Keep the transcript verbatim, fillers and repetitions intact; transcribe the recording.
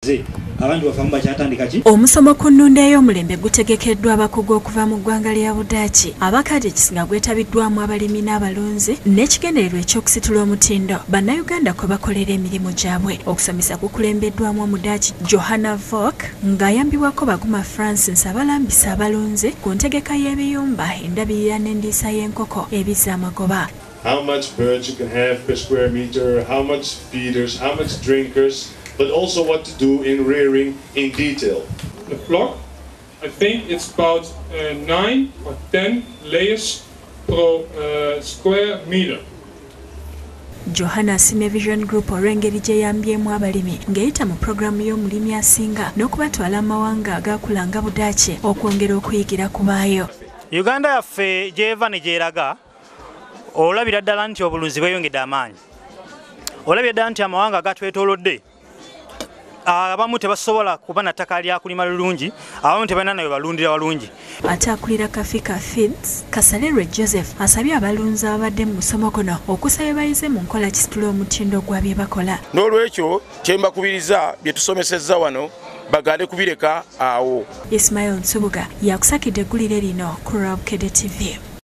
abantu bafamba kyatandika ki omusomo ku nnunda ey'omulembe gutegekeddwa abakugu okuva mu ggwanga lya Budaaki abakadde ekisinga gwetabiddwamu abalimi n'abalunzi n'ekigendererwa ekyokusitula omutindo bannayuganda kwe bakolera emirimu gyabwe okusomesa kukulembeddwamu omudaaki Johanna Volk ng'ayambibwako Baguma Francis abalambisa abalunzi ku ntegeka y'ebiyumba endabirira n'endiisa y'enkoko ebizza amagoba. How much birds you can have per square meter, how much feeders, how much drinkers, but also what to do in rearing in detail. The flock, I think it's about uh, nine or ten layers per uh, square meter. Johanna Sime Vision Group olw'engeri gye yambyemu abalimi ng'eyita mu programu y'omulimi asinga n'okubatwala amawanga agaakulanga Budaaki okwongera okuyigira ku baayo. Uganda yaffe gy'eva ne gyeraga olabira ddala nti obulunzi bweyongedde amaanyi. Olabira ddala nti amawanga agatwetoolodde abamu tebasobola kuba na ttaka lya kulima lulungi, abamu tebalina nayo balundira walungi. Ate akulira Kafika Feeds, Kasalerwe Joseph asabye abalunzi abadde mu musomo guno okusaba bayize mu nkola kisitula omutindo gwa bye bakola. N'olwekyo kye mbakubiriza bye tusomesezza wano bagale kubireka awo. Ismail Nsubuga yakusakidde eggulire lino ku Rabukedde T V.